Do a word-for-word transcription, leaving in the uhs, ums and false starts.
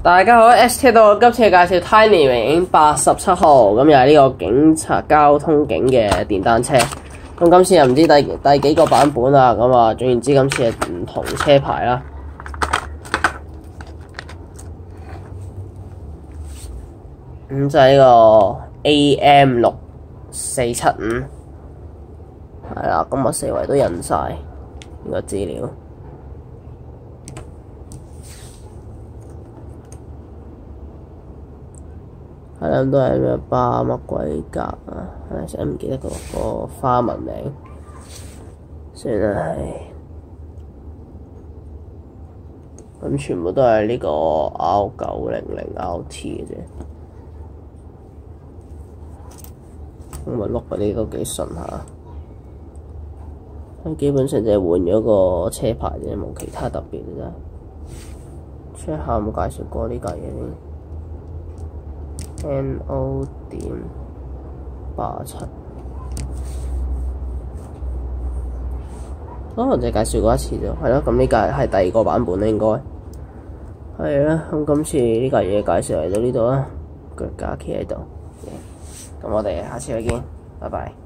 大家好 ，S T 到今次介紹 Tiny 榮八十七號，咁又係呢個警察交通警嘅電單車。咁今次又唔知第第幾個版本啦，咁啊，總言之今次係唔同車牌啦。咁就係呢個 A M 六四七五，係啦，咁啊四圍都印晒呢個資料。係啦，都係咩巴乜鬼格啊？係成日唔記得個個花紋名，算啦係。咁全部都係呢個 R 九零零 R T 嘅啫。咁咪碌嗰啲都幾順下。咁基本上就係換咗個車牌啫，冇其他特別嘅真係。check下有冇介紹過呢架嘢先。N O 點八七，可能就介紹過一次啫，係咯。咁呢架係第二個版本啦，應該係啦。咁今次呢架嘢介紹嚟到呢度啦，腳架企喺度。咁我哋下次再見，拜拜。